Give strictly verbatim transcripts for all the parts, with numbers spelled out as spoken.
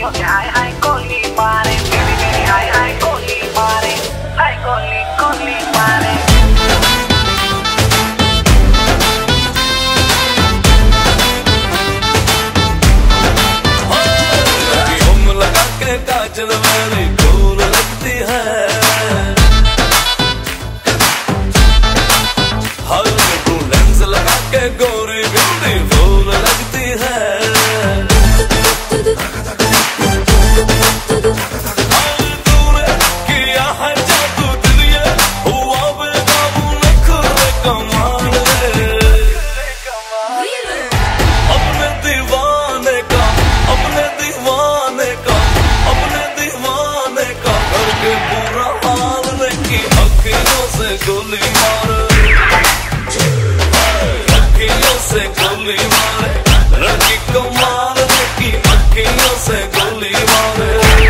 अखियों से हाय हाय गोली मारे, मेरी मेरी हाय हाय गोली मारे, हाय गोली गोली मारे। हम लगा के काजल मेरी फूल लगती है, हर तू लेंस लगा के गोरी ब्यूटीफुल लगती है। गोली मारे, अखियों से गोली मारे, लड़की को मारने की अखियों से गोली मारे।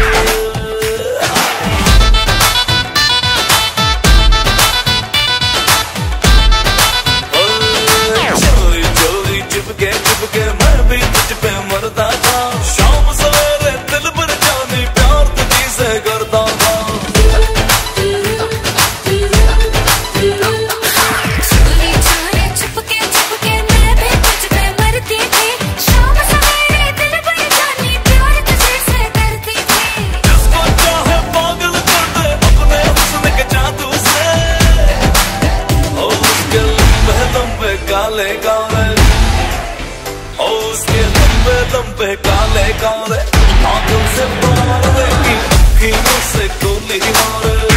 चोरी चोरी चिपके चिपके मैं भी तुझ पे मरता था, शाम सवेरे दिल पर जानी प्यार तुझी से करता था। काले काले ओ उसके लंबे लंबे काले काले आंखों से मारने की अखियों से गोली मारे।